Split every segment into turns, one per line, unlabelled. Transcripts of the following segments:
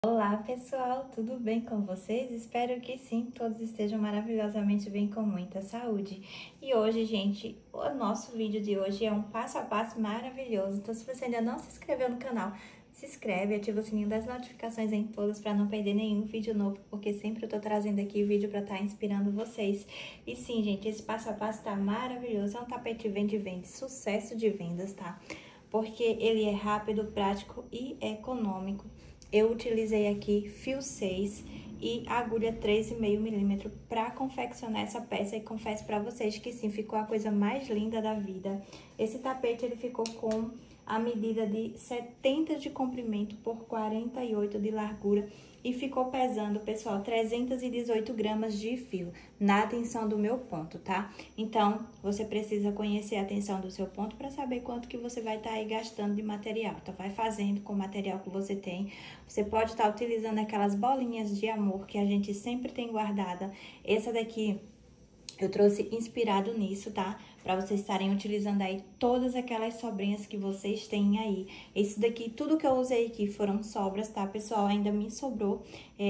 Olá pessoal, tudo bem com vocês? Espero que sim, todos estejam maravilhosamente bem com muita saúde. E hoje, gente, o nosso vídeo de hoje é um passo a passo maravilhoso. Então, se você ainda não se inscreveu no canal, se inscreve, ativa o sininho das notificações em todas para não perder nenhum vídeo novo, porque sempre eu tô trazendo aqui vídeo para estar inspirando vocês. E sim, gente, esse passo a passo tá maravilhoso, é um tapete vende, sucesso de vendas, tá? Porque ele é rápido, prático e econômico. Eu utilizei aqui fio 6 e agulha 3,5 milímetros para confeccionar essa peça e confesso para vocês que sim, ficou a coisa mais linda da vida. Esse tapete ele ficou com a medida de 70 de comprimento por 48 de largura e ficou pesando, pessoal, 318 gramas de fio na tensão do meu ponto, tá? Então, você precisa conhecer a tensão do seu ponto para saber quanto que você vai estar aí gastando de material. Então, vai fazendo com o material que você tem. Você pode estar utilizando aquelas bolinhas de amor que a gente sempre tem guardada. Essa daqui eu trouxe inspirado nisso, tá? Pra vocês estarem utilizando aí todas aquelas sobrinhas que vocês têm aí. Esse daqui, tudo que eu usei aqui foram sobras, tá, pessoal? Ainda me sobrou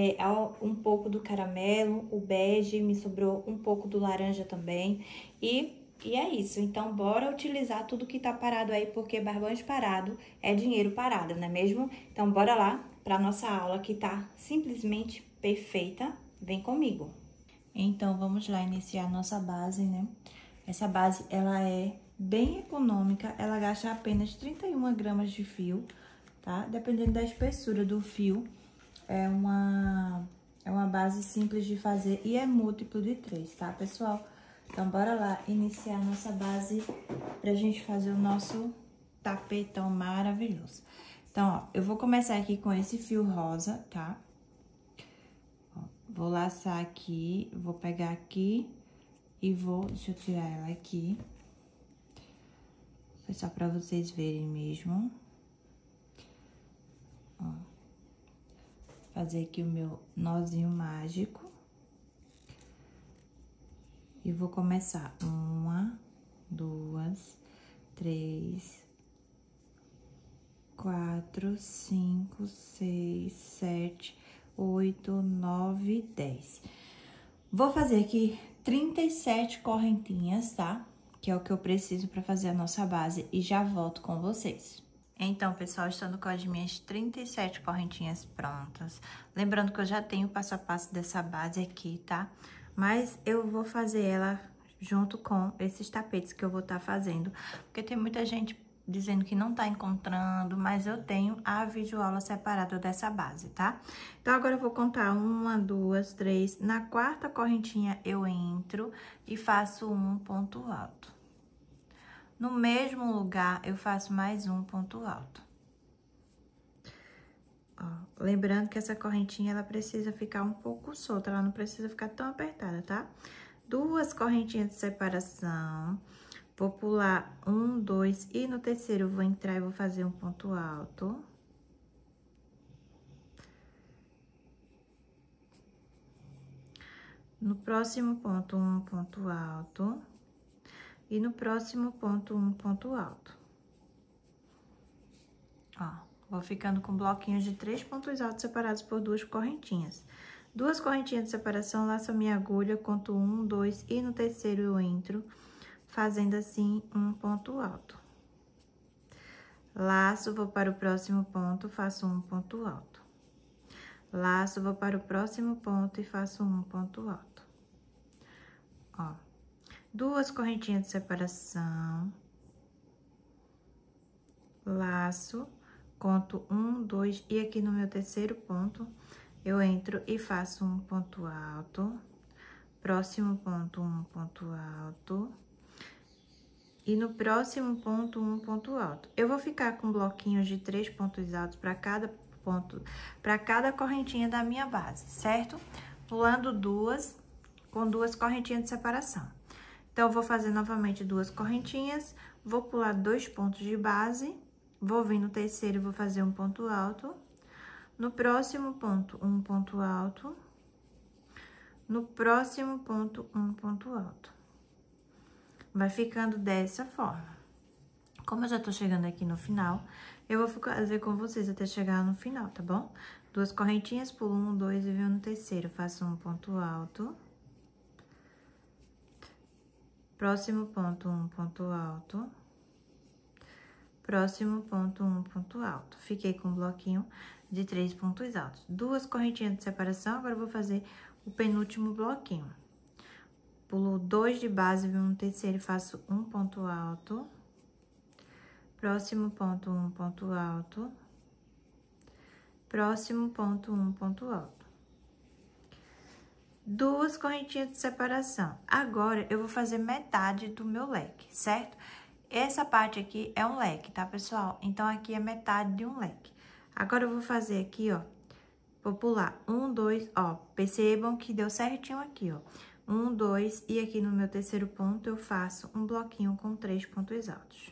um pouco do caramelo, o bege, me sobrou um pouco do laranja também. E é isso, então bora utilizar tudo que tá parado aí, porque barbante parado é dinheiro parado, não é mesmo? Então bora lá pra nossa aula que tá simplesmente perfeita. Vem comigo! Então, vamos lá iniciar a nossa base, né? Essa base, ela é bem econômica, ela gasta apenas 31 gramas de fio, tá? Dependendo da espessura do fio, é uma base simples de fazer e é múltiplo de 3, tá, pessoal? Então, bora lá iniciar a nossa base pra gente fazer o nosso tapetão maravilhoso. Então, ó, eu vou começar aqui com esse fio rosa, tá? Vou laçar aqui, vou pegar aqui e vou... Deixa eu tirar ela aqui. Foi só pra vocês verem mesmo. Ó. Fazer aqui o meu nozinho mágico. E vou começar 1, 2, 3, 4, 5, 6, 7... 8, 9, 10. Vou fazer aqui 37 correntinhas, tá? Que é o que eu preciso para fazer a nossa base e já volto com vocês. Então, pessoal, estando com as minhas 37 correntinhas prontas. Lembrando que eu já tenho o passo a passo dessa base aqui, tá? Mas eu vou fazer ela junto com esses tapetes que eu vou estar fazendo, porque tem muita gente dizendo que não tá encontrando, mas eu tenho a videoaula separada dessa base, tá? Então, agora eu vou contar 1, 2, 3. Na quarta correntinha, eu entro e faço um ponto alto. No mesmo lugar, eu faço mais um ponto alto. Ó, lembrando que essa correntinha, ela precisa ficar um pouco solta, ela não precisa ficar tão apertada, tá? 2 correntinhas de separação. Vou pular 1, 2 e no terceiro eu vou entrar e vou fazer um ponto alto. No próximo ponto, um ponto alto. E no próximo ponto, um ponto alto. Ó, vou ficando com bloquinhos de 3 pontos altos separados por 2 correntinhas. 2 correntinhas de separação, laço a minha agulha, conto 1, 2 e no terceiro eu entro, fazendo assim um ponto alto. Laço, vou para o próximo ponto, faço um ponto alto. Laço, vou para o próximo ponto e faço um ponto alto. Ó, 2 correntinhas de separação. Laço, conto 1, 2 e aqui no meu terceiro ponto, eu entro e faço um ponto alto. Próximo ponto, um ponto alto. E no próximo ponto, um ponto alto. Eu vou ficar com bloquinhos de 3 pontos altos para cada ponto, para cada correntinha da minha base, certo? Pulando 2, com 2 correntinhas de separação. Então, eu vou fazer novamente 2 correntinhas, vou pular 2 pontos de base, vou vir no terceiro e vou fazer um ponto alto. No próximo ponto, um ponto alto. No próximo ponto, um ponto alto. Vai ficando dessa forma. Como eu já tô chegando aqui no final, eu vou fazer com vocês até chegar no final, tá bom? Duas correntinhas, pulo 1, 2 e venho no terceiro, faço um ponto alto. Próximo ponto, um ponto alto. Próximo ponto, um ponto alto. Fiquei com um bloquinho de 3 pontos altos. Duas correntinhas de separação, agora eu vou fazer o penúltimo bloquinho. Pulo 2 de base, venho no terceiro e faço um ponto alto. Próximo ponto, um ponto alto. Próximo ponto, um ponto alto. Duas correntinhas de separação. Agora, eu vou fazer metade do meu leque, certo? Essa parte aqui é um leque, tá, pessoal? Então, aqui é metade de um leque. Agora, eu vou fazer aqui, ó. Vou pular 1, 2, ó. Percebam que deu certinho aqui, ó. 1, 2, e aqui no meu terceiro ponto, eu faço um bloquinho com 3 pontos altos.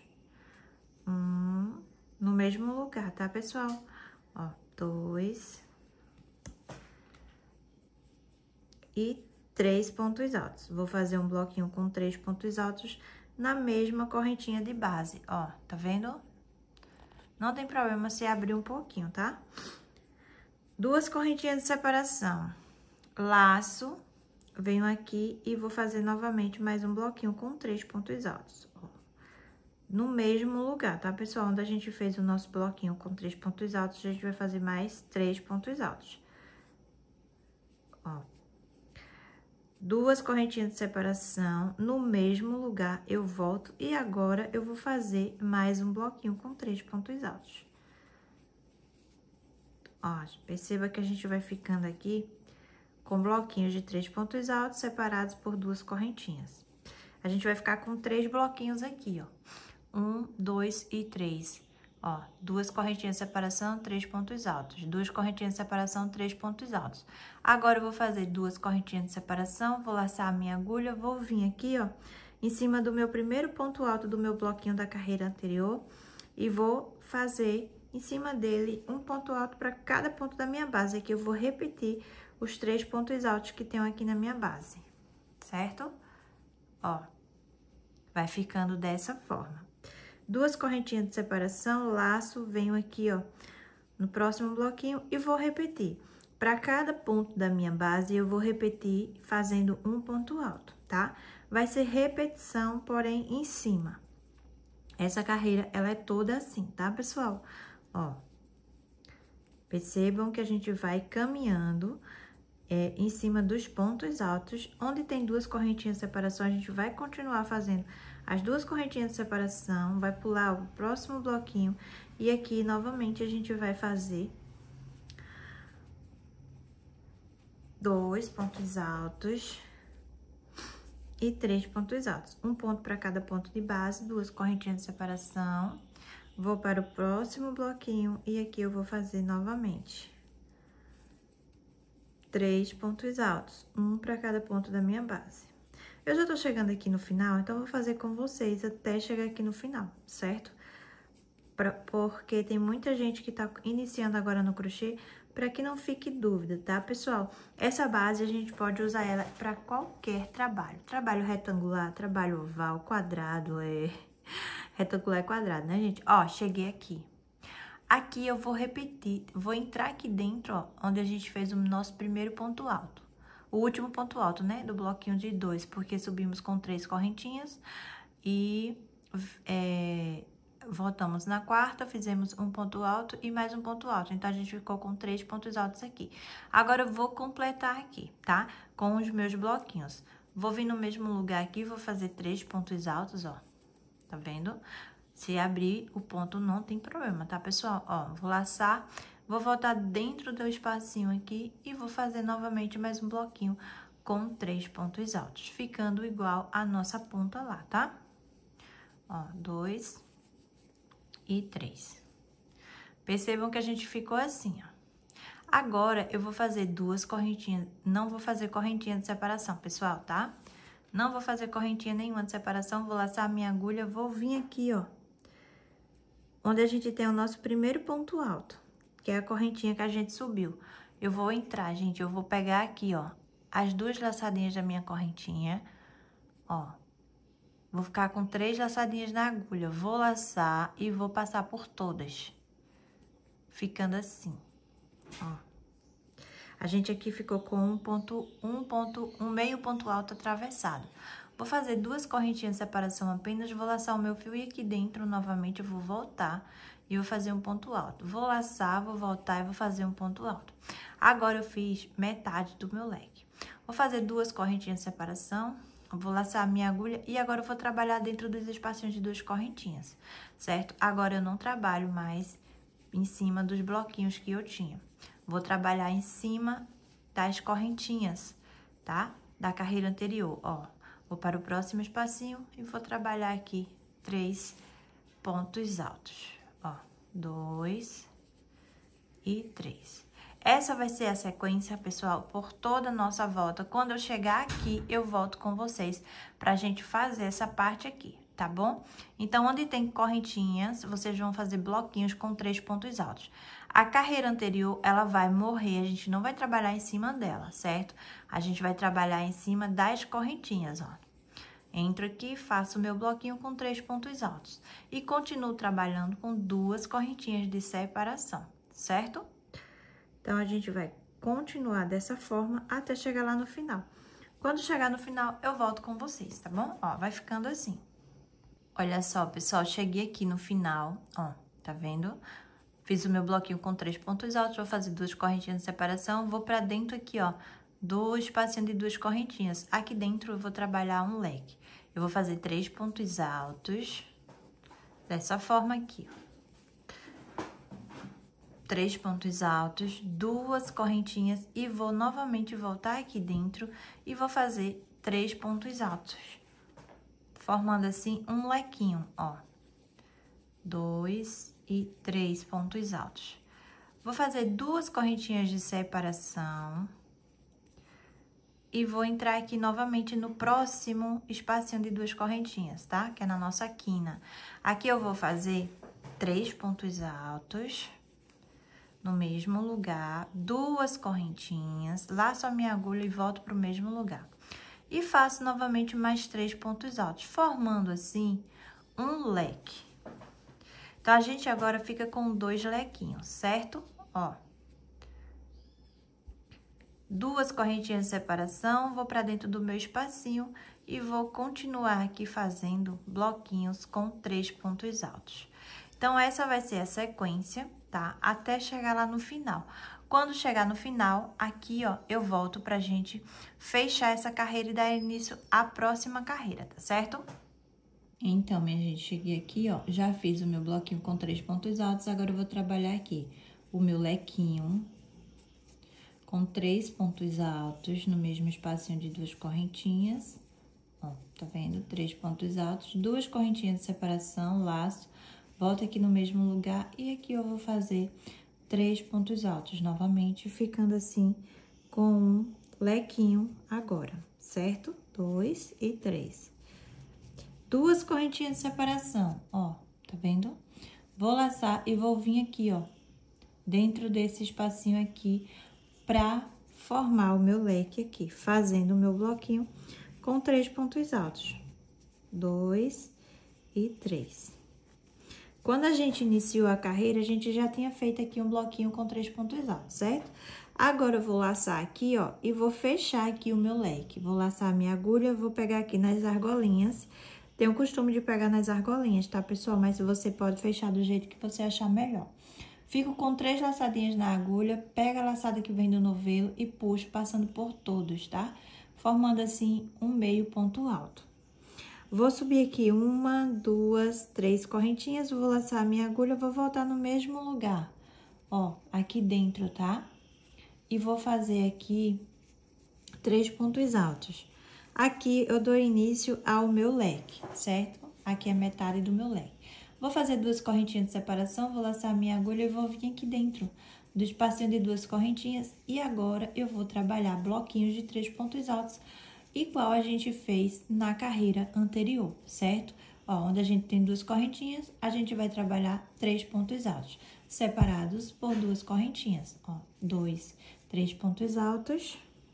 No mesmo lugar, tá, pessoal? Ó, 2 e 3 pontos altos. Vou fazer um bloquinho com 3 pontos altos na mesma correntinha de base, ó, tá vendo? Não tem problema se abrir um pouquinho, tá? Duas correntinhas de separação. Laço, venho aqui e vou fazer novamente mais um bloquinho com 3 pontos altos, ó. No mesmo lugar, tá, pessoal? Onde a gente fez o nosso bloquinho com 3 pontos altos, a gente vai fazer mais 3 pontos altos. Ó. Duas correntinhas de separação, no mesmo lugar eu volto e agora eu vou fazer mais um bloquinho com 3 pontos altos. Ó, perceba que a gente vai ficando aqui com bloquinhos de 3 pontos altos separados por duas correntinhas. A gente vai ficar com 3 bloquinhos aqui, ó. 1, 2 e 3. Ó, duas correntinhas de separação, 3 pontos altos. Duas correntinhas de separação, 3 pontos altos. Agora, eu vou fazer duas correntinhas de separação, vou laçar a minha agulha, vou vir aqui, ó, em cima do meu primeiro ponto alto do meu bloquinho da carreira anterior e vou fazer em cima dele um ponto alto para cada ponto da minha base. Aqui eu vou repetir os 3 pontos altos que tenho aqui na minha base, certo? Ó, vai ficando dessa forma. Duas correntinhas de separação, laço, venho aqui, ó, no próximo bloquinho e vou repetir. Para cada ponto da minha base, eu vou repetir fazendo um ponto alto, tá? Vai ser repetição, porém, em cima. Essa carreira, ela é toda assim, tá, pessoal? Ó, percebam que a gente vai caminhando em cima dos pontos altos. Onde tem duas correntinhas de separação, a gente vai continuar fazendo as duas correntinhas de separação, vai pular o próximo bloquinho e aqui, novamente, a gente vai fazer 2 pontos altos e 3 pontos altos. Um ponto para cada ponto de base, duas correntinhas de separação. Vou para o próximo bloquinho e aqui eu vou fazer novamente 3 pontos altos, um para cada ponto da minha base. Eu já tô chegando aqui no final, então eu vou fazer com vocês até chegar aqui no final, certo? Porque tem muita gente que tá iniciando agora no crochê, para que não fique dúvida, tá, pessoal? Essa base a gente pode usar ela para qualquer trabalho. Trabalho retangular, trabalho oval, quadrado, retangular e quadrado, né, gente? Ó, cheguei aqui. Aqui eu vou repetir, vou entrar aqui dentro, ó, onde a gente fez o nosso primeiro ponto alto. O último ponto alto, né, do bloquinho de 2, porque subimos com 3 correntinhas e voltamos na quarta, fizemos um ponto alto e mais um ponto alto. Então, a gente ficou com 3 pontos altos aqui. Agora, eu vou completar aqui, tá? Com os meus bloquinhos. Vou vir no mesmo lugar aqui, vou fazer 3 pontos altos, ó. Tá vendo? Se abrir o ponto, não tem problema, tá, pessoal? Ó, vou laçar, vou voltar dentro do espacinho aqui e vou fazer novamente mais um bloquinho com 3 pontos altos, ficando igual a nossa ponta lá, tá? Ó, 2 e 3. Percebam que a gente ficou assim, ó. Agora, eu vou fazer duas correntinhas, não vou fazer correntinha de separação, pessoal, tá? Não vou fazer correntinha nenhuma de separação, vou laçar a minha agulha, vou vir aqui, ó, onde a gente tem o nosso primeiro ponto alto, que é a correntinha que a gente subiu. Eu vou entrar, gente, eu vou pegar aqui, ó, as duas laçadinhas da minha correntinha, ó. Vou ficar com 3 laçadinhas na agulha, vou laçar e vou passar por todas, ficando assim, ó. A gente aqui ficou com meio ponto alto atravessado. Vou fazer 2 correntinhas de separação apenas, vou laçar o meu fio e aqui dentro, novamente, eu vou voltar e vou fazer um ponto alto. Vou laçar, vou voltar e vou fazer um ponto alto. Agora, eu fiz metade do meu leque. Vou fazer 2 correntinhas de separação, vou laçar a minha agulha e agora eu vou trabalhar dentro dos espacinhos de 2 correntinhas, certo? Agora, eu não trabalho mais em cima dos bloquinhos que eu tinha. Vou trabalhar em cima das correntinhas, tá? Da carreira anterior, ó. Vou para o próximo espacinho e vou trabalhar aqui 3 pontos altos, ó. 2 e 3. Essa vai ser a sequência, pessoal, por toda a nossa volta. Quando eu chegar aqui, eu volto com vocês pra gente fazer essa parte aqui, tá bom? Então, onde tem correntinhas, vocês vão fazer bloquinhos com 3 pontos altos. A carreira anterior, ela vai morrer, a gente não vai trabalhar em cima dela, certo? A gente vai trabalhar em cima das correntinhas, ó. Entro aqui, faço o meu bloquinho com 3 pontos altos. E continuo trabalhando com 2 correntinhas de separação, certo? Então, a gente vai continuar dessa forma até chegar lá no final. Quando chegar no final, eu volto com vocês, tá bom? Ó, vai ficando assim. Olha só, pessoal, cheguei aqui no final, ó, tá vendo? Fiz o meu bloquinho com 3 pontos altos, vou fazer 2 correntinhas de separação, vou pra dentro aqui, ó, do espacinho de 2 correntinhas. Aqui dentro eu vou trabalhar um leque. Eu vou fazer 3 pontos altos, dessa forma aqui, ó. 3 pontos altos, 2 correntinhas e vou novamente voltar aqui dentro e vou fazer 3 pontos altos, formando assim um lequinho, ó. 2 e 3 pontos altos. Vou fazer 2 correntinhas de separação e vou entrar aqui novamente no próximo espacinho de 2 correntinhas, tá? Que é na nossa quina. Aqui eu vou fazer 3 pontos altos no mesmo lugar, 2 correntinhas, laço a minha agulha e volto pro mesmo lugar. E faço novamente mais 3 pontos altos, formando assim um leque. Então, a gente agora fica com 2 lequinhos, certo? Ó. 2 correntinhas de separação, vou pra dentro do meu espacinho e vou continuar aqui fazendo bloquinhos com 3 pontos altos. Então, essa vai ser a sequência, tá? Até chegar lá no final. Quando chegar no final, aqui, ó, eu volto pra gente fechar essa carreira e dar início à próxima carreira, tá certo? Então, minha gente, cheguei aqui, ó, já fiz o meu bloquinho com 3 pontos altos, agora eu vou trabalhar aqui o meu lequinho com 3 pontos altos no mesmo espacinho de 2 correntinhas, ó, tá vendo? 3 pontos altos, 2 correntinhas de separação, laço, volto aqui no mesmo lugar e aqui eu vou fazer 3 pontos altos novamente, ficando assim com um lequinho agora, certo? 2 e 3. 2 correntinhas de separação, ó, tá vendo? Vou laçar e vou vir aqui, ó, dentro desse espacinho aqui, pra formar o meu leque aqui, fazendo o meu bloquinho com 3 pontos altos. 2 e 3. Quando a gente iniciou a carreira, a gente já tinha feito aqui um bloquinho com 3 pontos altos, certo? Agora, eu vou laçar aqui, ó, e vou fechar aqui o meu leque. Vou laçar a minha agulha, vou pegar aqui nas argolinhas. Tenho o costume de pegar nas argolinhas, tá, pessoal? Mas você pode fechar do jeito que você achar melhor. Fico com 3 laçadinhas na agulha, pega a laçada que vem do novelo e puxo, passando por todos, tá? Formando assim um meio ponto alto. Vou subir aqui 1, 2, 3 correntinhas, vou laçar a minha agulha, vou voltar no mesmo lugar, ó, aqui dentro, tá? E vou fazer aqui 3 pontos altos. Aqui, eu dou início ao meu leque, certo? Aqui é metade do meu leque. Vou fazer 2 correntinhas de separação, vou laçar a minha agulha e vou vir aqui dentro do espacinho de 2 correntinhas. E agora, eu vou trabalhar bloquinhos de 3 pontos altos, igual a gente fez na carreira anterior, certo? Ó, onde a gente tem 2 correntinhas, a gente vai trabalhar 3 pontos altos, separados por 2 correntinhas, ó. 2, 3 pontos altos.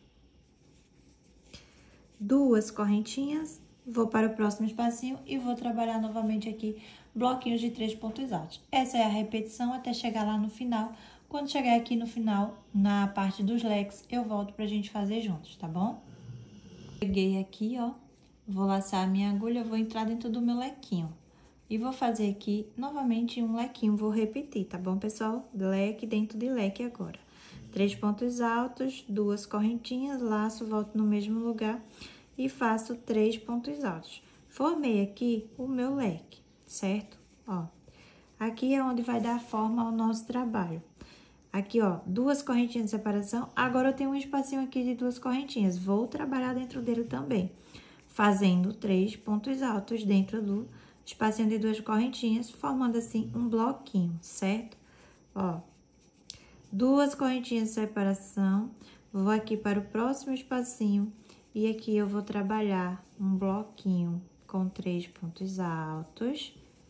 2 correntinhas, vou para o próximo espacinho e vou trabalhar novamente aqui bloquinhos de 3 pontos altos. Essa é a repetição até chegar lá no final, Quando chegar aqui no final, na parte dos leques, eu volto pra gente fazer juntos, tá bom? Peguei aqui, ó, vou laçar a minha agulha, vou entrar dentro do meu lequinho. E vou fazer aqui, novamente, um lequinho, vou repetir, tá bom, pessoal? Leque dentro de leque agora. 3 pontos altos, 2 correntinhas, laço, volto no mesmo lugar e faço 3 pontos altos. Formei aqui o meu leque, certo? Ó, aqui é onde vai dar forma ao nosso trabalho. Aqui, ó, 2 correntinhas de separação. Agora, eu tenho um espacinho aqui de 2 correntinhas. Vou trabalhar dentro dele também, fazendo 3 pontos altos dentro do espacinho de 2 correntinhas, formando assim um bloquinho, certo? Ó, 2 correntinhas de separação. Vou aqui para o próximo espacinho e aqui eu vou trabalhar um bloquinho com 3 pontos altos.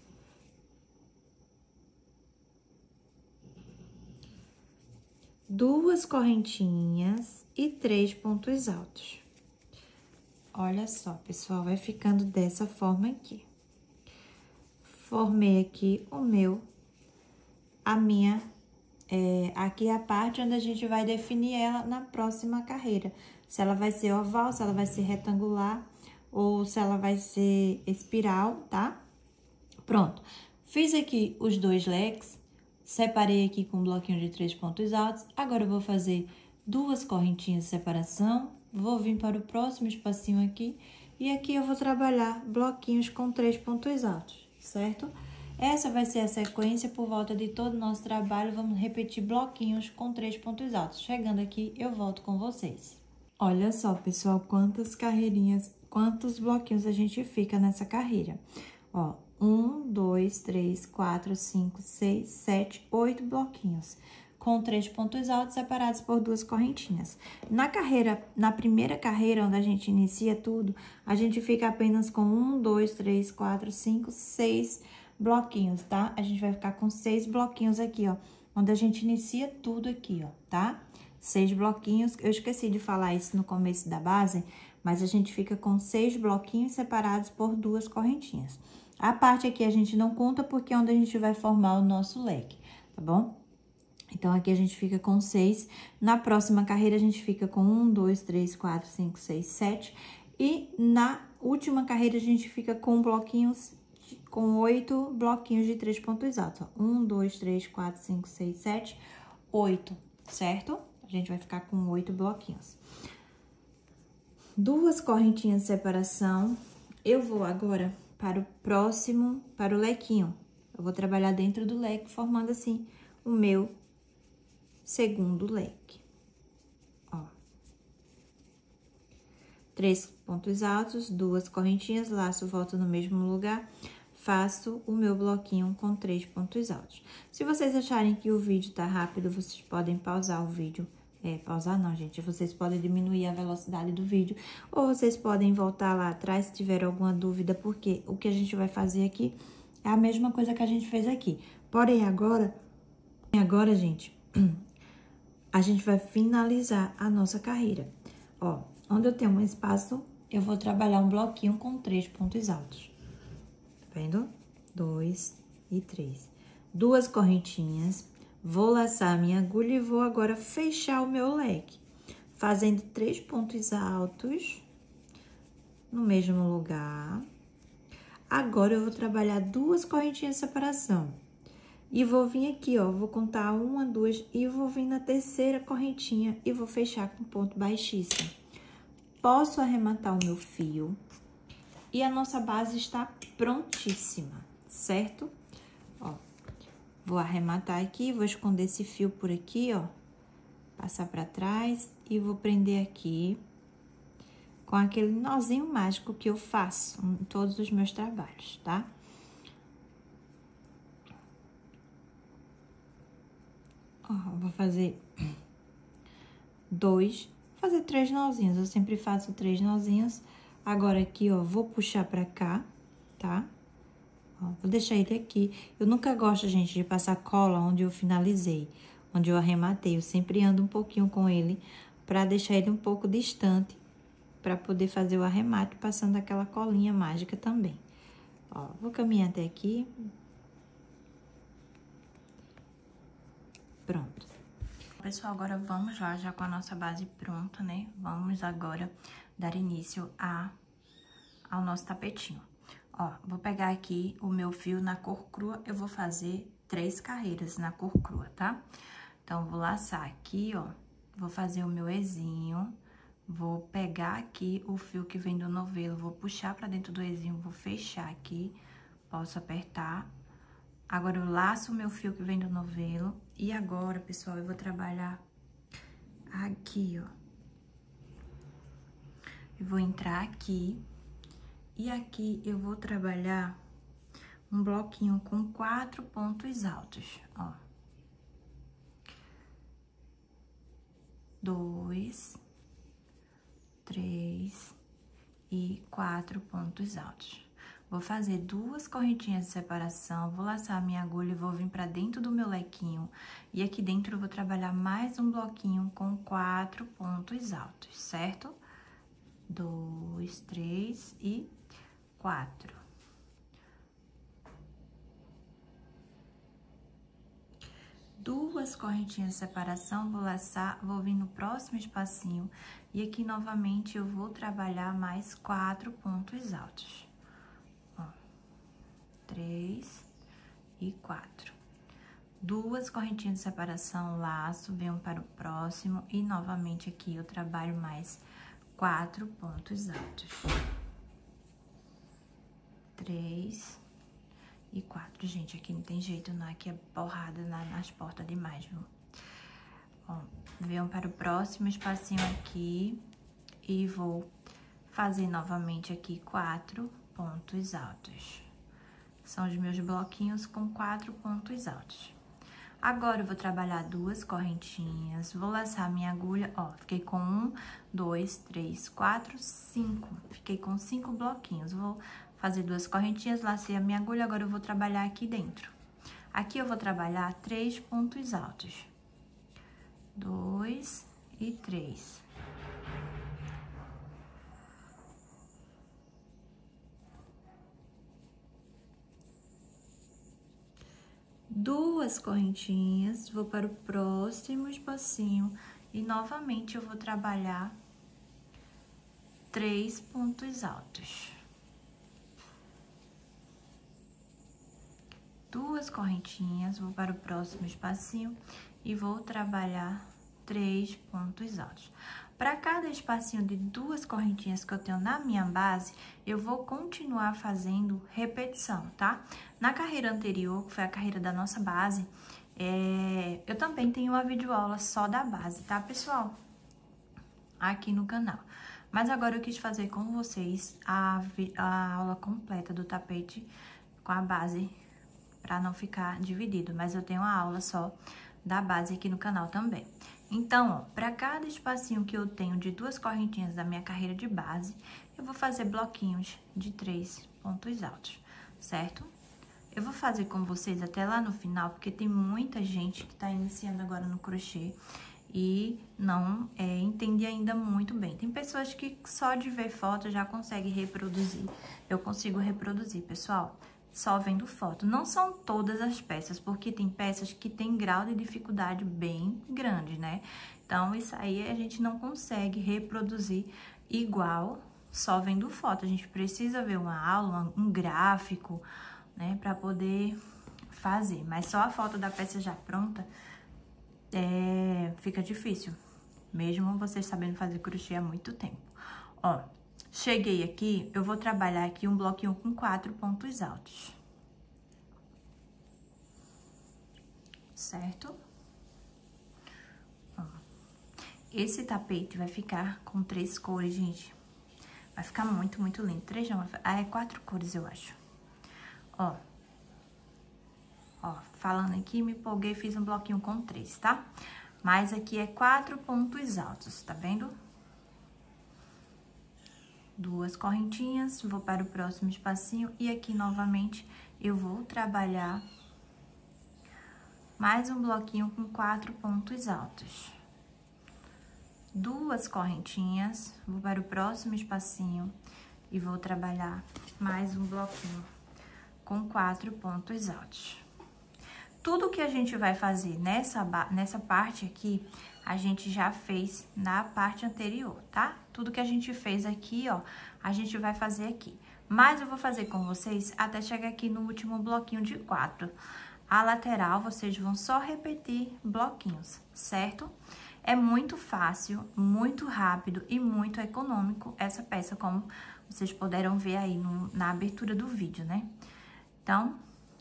Duas correntinhas e 3 pontos altos. Olha só, pessoal, vai ficando dessa forma aqui. Formei aqui aqui é a parte onde a gente vai definir ela na próxima carreira. Se ela vai ser oval, se ela vai ser retangular ou se ela vai ser espiral, tá? Pronto. Fiz aqui os 2 leques. Separei aqui com um bloquinho de 3 pontos altos. Agora, eu vou fazer 2 correntinhas de separação. Vou vir para o próximo espacinho aqui. E aqui eu vou trabalhar bloquinhos com 3 pontos altos, certo? Essa vai ser a sequência por volta de todo o nosso trabalho. Vamos repetir bloquinhos com 3 pontos altos. Chegando aqui, eu volto com vocês. Olha só, pessoal, quantas carreirinhas, quantos bloquinhos a gente fica nessa carreira. Ó, 1, 2, 3, 4, 5, 6, 7, 8 bloquinhos, com 3 pontos altos separados por 2 correntinhas. Na primeira carreira, onde a gente inicia tudo, a gente fica apenas com 1, 2, 3, 4, 5, 6 bloquinhos, tá? A gente vai ficar com 6 bloquinhos aqui, ó, onde a gente inicia tudo aqui, ó, tá? 6 bloquinhos, eu esqueci de falar isso no começo da base, mas a gente fica com 6 bloquinhos separados por 2 correntinhas. A parte aqui a gente não conta porque é onde a gente vai formar o nosso leque, tá bom? Então, aqui a gente fica com 6. Na próxima carreira, a gente fica com 1, 2, 3, 4, 5, 6, 7. E na última carreira, a gente fica com bloquinhos, com 8 bloquinhos de 3 pontos altos. Ó. 1, 2, 3, 4, 5, 6, 7, 8, certo? A gente vai ficar com 8 bloquinhos. 2 correntinhas de separação. Eu vou agora para o próximo, para o lequinho. Eu vou trabalhar dentro do leque, formando assim o meu segundo leque. Ó. 3 pontos altos, 2 correntinhas, laço, volto no mesmo lugar, faço o meu bloquinho com 3 pontos altos. Se vocês acharem que o vídeo tá rápido, vocês podem pausar o vídeo. Pausar não, gente. Vocês podem diminuir a velocidade do vídeo. Ou vocês podem voltar lá atrás se tiver alguma dúvida, porque o que a gente vai fazer aqui é a mesma coisa que a gente fez aqui. Porém, agora, gente, a gente vai finalizar a nossa carreira. Ó, onde eu tenho um espaço, eu vou trabalhar um bloquinho com 3 pontos altos. Tá vendo? 2 e 3. 2 correntinhas. Vou laçar a minha agulha e vou agora fechar o meu leque, fazendo 3 pontos altos no mesmo lugar. Agora, eu vou trabalhar 2 correntinhas de separação. E vou vir aqui, ó, vou contar 1, 2 e vou vir na terceira correntinha e vou fechar com ponto baixíssimo. Posso arrematar o meu fio e a nossa base está prontíssima, certo? Ó. Vou arrematar aqui, vou esconder esse fio por aqui, ó. Passar pra trás e vou prender aqui com aquele nozinho mágico que eu faço em todos os meus trabalhos, tá? Ó, vou fazer 3 nozinhos. Eu sempre faço 3 nozinhos. Agora aqui, ó, vou puxar pra cá, tá? Ó, vou deixar ele aqui. Eu nunca gosto, gente, de passar cola onde eu finalizei, onde eu arrematei. Eu sempre ando um pouquinho com ele pra deixar ele um pouco distante, pra poder fazer o arremate passando aquela colinha mágica também. Ó, vou caminhar até aqui. Pronto. pessoal, agora vamos lá, já com a nossa base pronta, né? Vamos agora dar início ao nosso tapetinho. Ó, vou pegar aqui o meu fio na cor crua, eu vou fazer 3 carreiras na cor crua, tá? Então, vou laçar aqui, ó, vou fazer o meu ezinho, vou pegar aqui o fio que vem do novelo, vou puxar pra dentro do ezinho, vou fechar aqui, posso apertar. Agora, eu laço o meu fio que vem do novelo. E agora, pessoal, eu vou trabalhar aqui, ó. Eu vou entrar aqui. E aqui eu vou trabalhar um bloquinho com 4 pontos altos, ó. 2, 3 e 4 pontos altos. Vou fazer 2 correntinhas de separação, vou laçar a minha agulha e vou vir pra dentro do meu lequinho. E aqui dentro eu vou trabalhar mais um bloquinho com 4 pontos altos, certo? 2, 3 e 4. Duas correntinhas de separação, vou laçar, vou vir no próximo espacinho. E aqui, novamente, eu vou trabalhar mais 4 pontos altos. 3 e 4. 2 correntinhas de separação, laço, venho para o próximo e novamente aqui eu trabalho mais 4 pontos altos. 3 e 4. Gente, aqui não tem jeito, não, aqui é porrada nas portas demais, viu? Ó, venho para o próximo espacinho aqui e vou fazer novamente aqui 4 pontos altos. São os meus bloquinhos com 4 pontos altos. Agora, eu vou trabalhar 2 correntinhas, vou laçar minha agulha, ó, fiquei com 1, 2, 3, 4, 5. Fiquei com 5 bloquinhos. Vou fazer 2 correntinhas, lacei a minha agulha, agora eu vou trabalhar aqui dentro. Aqui eu vou trabalhar 3 pontos altos. 2 e 3. Duas correntinhas, vou para o próximo espacinho e novamente eu vou trabalhar 3 pontos altos. Duas correntinhas, vou para o próximo espacinho e vou trabalhar 3 pontos altos. Para cada espacinho de 2 correntinhas que eu tenho na minha base, eu vou continuar fazendo repetição, tá? Na carreira anterior, que foi a carreira da nossa base, eu também tenho uma videoaula só da base, tá, pessoal? Aqui no canal. Mas agora eu quis fazer com vocês a aula completa do tapete com a base, para não ficar dividido. Mas eu tenho uma aula só da base aqui no canal também. Então, ó, para cada espacinho que eu tenho de 2 correntinhas da minha carreira de base, eu vou fazer bloquinhos de 3 pontos altos, certo? Eu vou fazer com vocês até lá no final, porque tem muita gente que tá iniciando agora no crochê e não entende ainda muito bem. Tem pessoas que só de ver foto já conseguem reproduzir. Eu consigo reproduzir, pessoal, só vendo foto. Não são todas as peças, porque tem peças que tem grau de dificuldade bem grande, né? Então, isso aí a gente não consegue reproduzir igual só vendo foto. A gente precisa ver uma aula, um gráfico, né? Pra poder fazer. Mas só a foto da peça já pronta fica difícil. Mesmo vocês sabendo fazer crochê há muito tempo. Ó, cheguei aqui, eu vou trabalhar aqui um bloquinho com 4 pontos altos. Certo? Ó, esse tapete vai ficar com 3 cores, gente. Vai ficar muito, muito lindo. 3 não, é 4 cores, eu acho. Ó, falando aqui, me empolguei, fiz um bloquinho com 3, tá? Mas aqui é 4 pontos altos, tá vendo? 2 correntinhas, vou para o próximo espacinho e aqui novamente eu vou trabalhar mais um bloquinho com 4 pontos altos. 2 correntinhas, vou para o próximo espacinho e vou trabalhar mais um bloquinho com 4 pontos altos. Tudo que a gente vai fazer nessa parte aqui, a gente já fez na parte anterior, tá? Tudo que a gente fez aqui, ó, a gente vai fazer aqui. Mas eu vou fazer com vocês até chegar aqui no último bloquinho de 4. A lateral, vocês vão só repetir bloquinhos, certo? É muito fácil, muito rápido e muito econômico essa peça, como vocês puderam ver aí na abertura do vídeo, né? Então,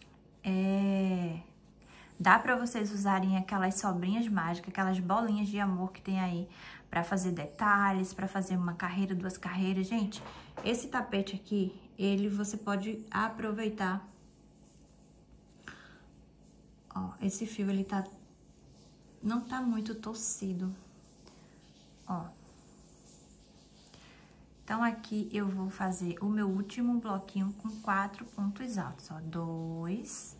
dá pra vocês usarem aquelas sobrinhas mágicas, aquelas bolinhas de amor que tem aí pra fazer detalhes, pra fazer uma carreira, 2 carreiras. Gente, esse tapete aqui, você pode aproveitar. Ó, esse fio, ele não tá muito torcido, ó. Então, aqui eu vou fazer o meu último bloquinho com 4 pontos altos, ó. 2,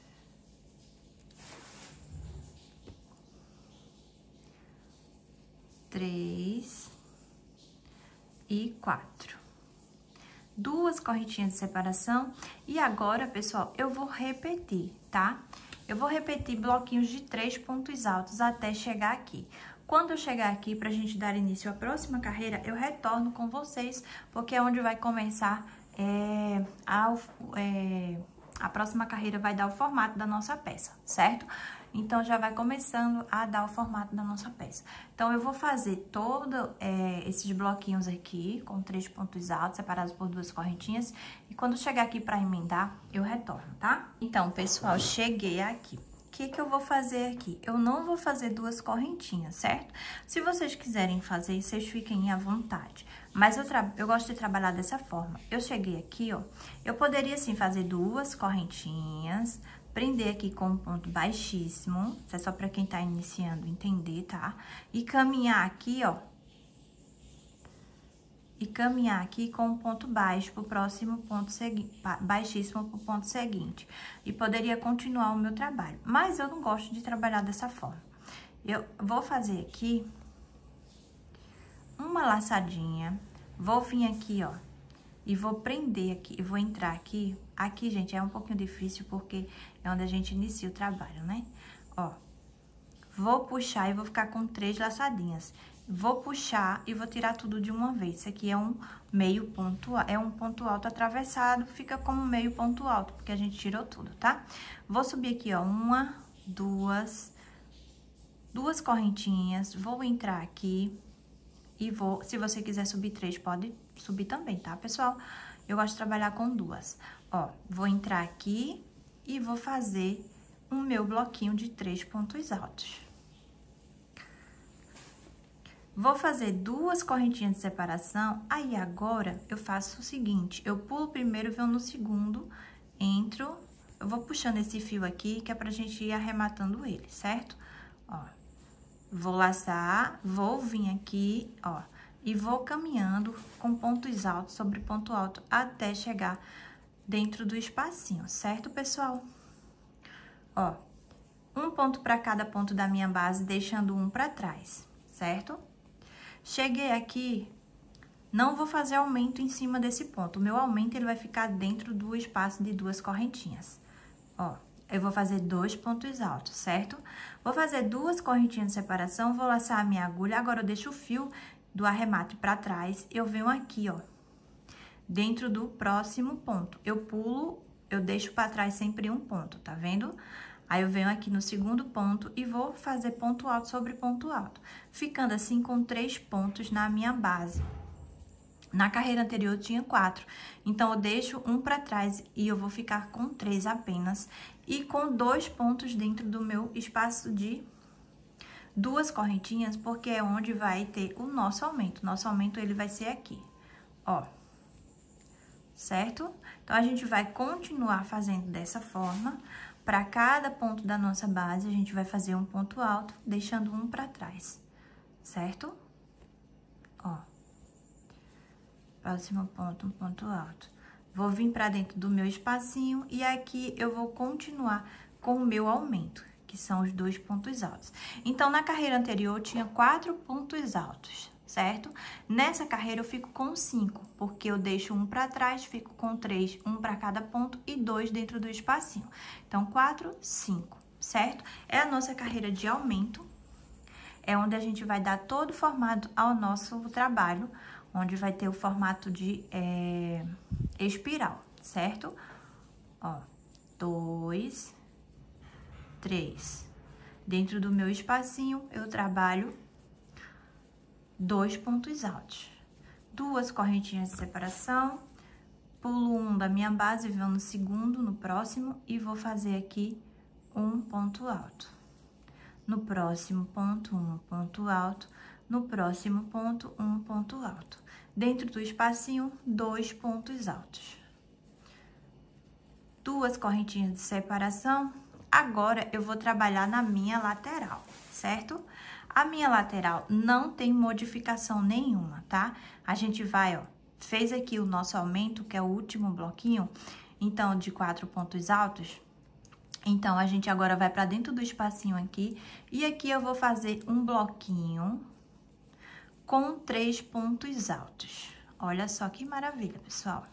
3 e 4. 2 correntinhas de separação. E agora, pessoal, eu vou repetir, tá? Eu vou repetir bloquinhos de 3 pontos altos até chegar aqui. Quando eu chegar aqui, pra gente dar início à próxima carreira, eu retorno com vocês, porque é onde vai começar a próxima carreira, vai dar o formato da nossa peça, certo? Então, já vai começando a dar o formato da nossa peça. Então, eu vou fazer todos esses bloquinhos aqui, com 3 pontos altos, separados por 2 correntinhas. E quando chegar aqui pra emendar, eu retorno, tá? Então, pessoal, cheguei aqui. O que eu vou fazer aqui? Eu não vou fazer 2 correntinhas, certo? Se vocês quiserem fazer, vocês fiquem à vontade. Mas eu gosto de trabalhar dessa forma. Eu cheguei aqui, ó, eu poderia, sim, fazer 2 correntinhas, prender aqui com um ponto baixíssimo, isso é só pra quem tá iniciando entender, tá? E caminhar aqui, ó, e caminhar aqui com um ponto baixo pro próximo ponto seguinte, baixíssimo pro ponto seguinte. E poderia continuar o meu trabalho, mas eu não gosto de trabalhar dessa forma. Eu vou fazer aqui uma laçadinha, vou vir aqui, ó, e vou prender aqui, e vou entrar aqui. Aqui, gente, é um pouquinho difícil porque é onde a gente inicia o trabalho, né? Ó, vou puxar e vou ficar com 3 laçadinhas. Vou puxar e vou tirar tudo de uma vez. Isso aqui é um meio ponto, é um ponto alto atravessado, fica como meio ponto alto, porque a gente tirou tudo, tá? Vou subir aqui, ó, 1, 2 correntinhas, vou entrar aqui e vou, se você quiser subir 3, pode subir também, tá, pessoal? Eu gosto de trabalhar com 2. Ó, vou entrar aqui e vou fazer o meu bloquinho de 3 pontos altos. Vou fazer 2 correntinhas de separação, aí agora eu faço o seguinte, eu pulo primeiro, venho no segundo, entro, eu vou puxando esse fio aqui, que é pra gente ir arrematando ele, certo? Ó, vou laçar, vou vir aqui, ó, e vou caminhando com pontos altos sobre ponto alto até chegar dentro do espacinho, certo, pessoal? Ó, um ponto pra cada ponto da minha base, deixando um pra trás, certo? Cheguei aqui, não vou fazer aumento em cima desse ponto. O meu aumento, ele vai ficar dentro do espaço de 2 correntinhas. Ó, eu vou fazer 2 pontos altos, certo? Vou fazer 2 correntinhas de separação, vou laçar a minha agulha. Agora, eu deixo o fio do arremate pra trás. Eu venho aqui, ó, dentro do próximo ponto. Eu pulo, eu deixo pra trás sempre um ponto, tá vendo? Aí, eu venho aqui no segundo ponto e vou fazer ponto alto sobre ponto alto, ficando assim com 3 pontos na minha base. Na carreira anterior, eu tinha 4, então, eu deixo um pra trás e eu vou ficar com 3 apenas, e com 2 pontos dentro do meu espaço de 2 correntinhas, porque é onde vai ter o nosso aumento. Nosso aumento, ele vai ser aqui, ó, certo? Então, a gente vai continuar fazendo dessa forma. Para cada ponto da nossa base, a gente vai fazer um ponto alto, deixando um para trás, certo? Ó, próximo ponto, um ponto alto. Vou vir para dentro do meu espacinho e aqui eu vou continuar com o meu aumento, que são os 2 pontos altos. Então, na carreira anterior, eu tinha 4 pontos altos, certo? Nessa carreira, eu fico com 5, porque eu deixo um para trás, fico com 3, um para cada ponto e 2 dentro do espacinho. Então, 4, 5, certo? É a nossa carreira de aumento, é onde a gente vai dar todo o formato ao nosso trabalho, onde vai ter o formato de espiral, certo? Ó, 2, 3. Dentro do meu espacinho, eu trabalho 2 pontos altos. 2 correntinhas de separação, pulo um da minha base, venho no segundo, no próximo, e vou fazer aqui um ponto alto. No próximo ponto, um ponto alto. No próximo ponto, um ponto alto. Dentro do espacinho, 2 pontos altos. 2 correntinhas de separação. Agora, eu vou trabalhar na minha lateral, certo? A minha lateral não tem modificação nenhuma, tá? A gente vai, ó, fez aqui o nosso aumento, que é o último bloquinho, então, de 4 pontos altos. Então, a gente agora vai pra dentro do espacinho aqui, e aqui eu vou fazer um bloquinho com 3 pontos altos. Olha só que maravilha, pessoal.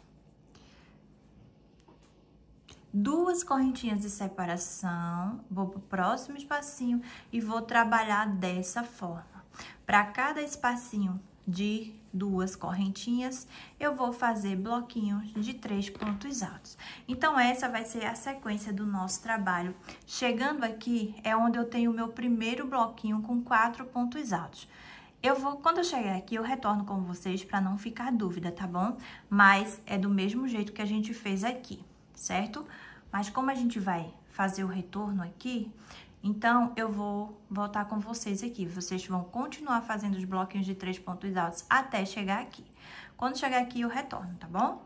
2 correntinhas de separação, vou pro próximo espacinho e vou trabalhar dessa forma. Para cada espacinho de 2 correntinhas, eu vou fazer bloquinhos de 3 pontos altos. Então, essa vai ser a sequência do nosso trabalho. Chegando aqui, é onde eu tenho o meu primeiro bloquinho com 4 pontos altos. Quando eu chegar aqui, eu retorno com vocês para não ficar dúvida, tá bom? Mas é do mesmo jeito que a gente fez aqui, certo? Mas como a gente vai fazer o retorno aqui, então eu vou voltar com vocês aqui. Vocês vão continuar fazendo os bloquinhos de 3 pontos altos até chegar aqui. Quando chegar aqui, eu retorno, tá bom?